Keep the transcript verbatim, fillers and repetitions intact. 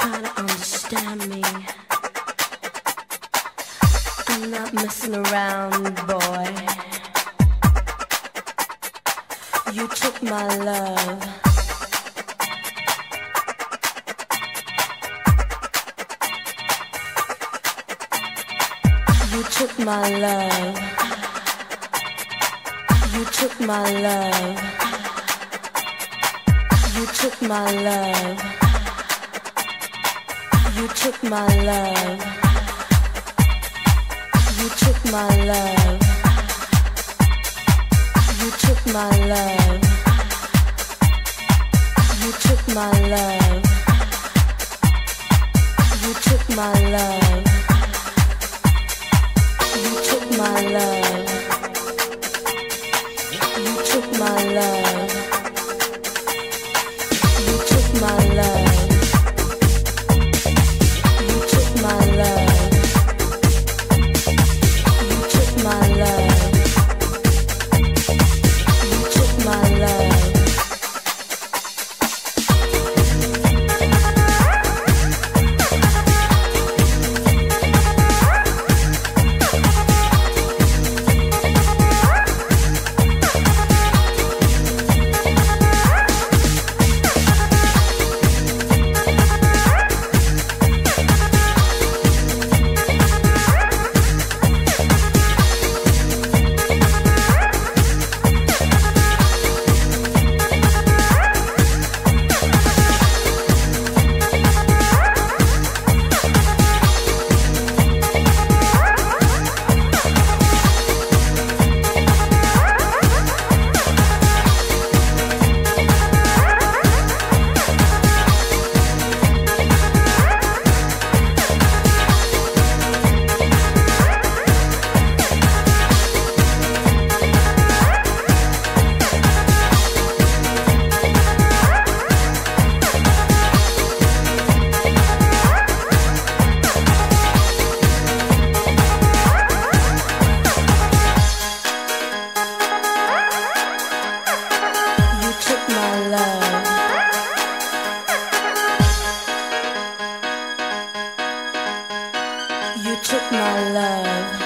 try to understand me. I'm not messing around, boy. You took my love. You took my love. You took my love. You took my love. You took my love. You took my love. You took my love. You took my love. You took my love. You took my love. You took my love. You took my love. You took my love. You took my love. You took my love. You took my love.